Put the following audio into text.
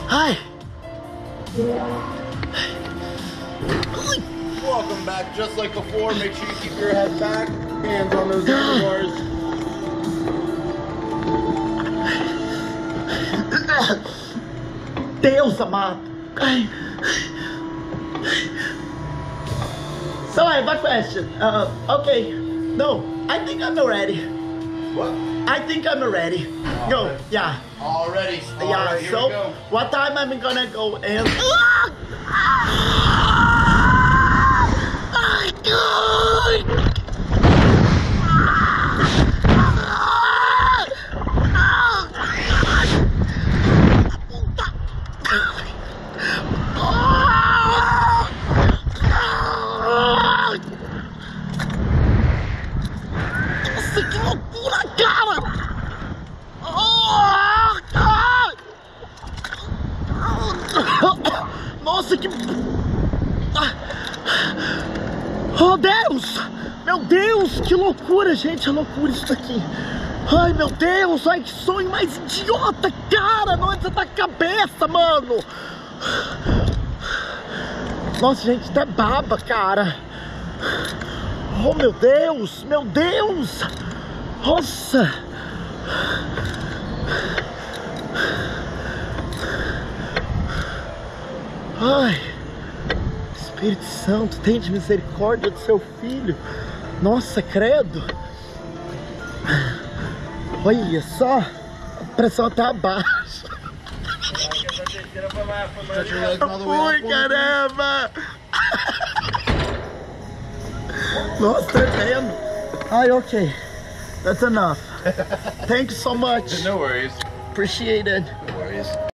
Hi. Welcome back. Just like before, make sure you keep your head back. Hands on those handlebars. Deus amado. So I have a question. Okay. No, I think I'm ready. What? I think I'm ready. Go. Yeah. Already. Yeah. Right, here So we go. what time am I gonna go and? Nossa, que loucura, cara! Nossa, que... Oh, Deus! Meu Deus, que loucura, gente, é loucura isso daqui. Ai, meu Deus, ai, que sonho mais idiota, cara! Não entra na cabeça, mano! Nossa, gente, até baba, cara! Oh, meu Deus! Meu Deus! Nossa! Ai! Espírito Santo, tende misericórdia do seu filho! Nossa, credo! Olha só! A pressão tá baixa! Ui, caramba! Nossa, tremendo! Ai, okay. That's enough. Thank you so much. No worries. Appreciate it. No worries.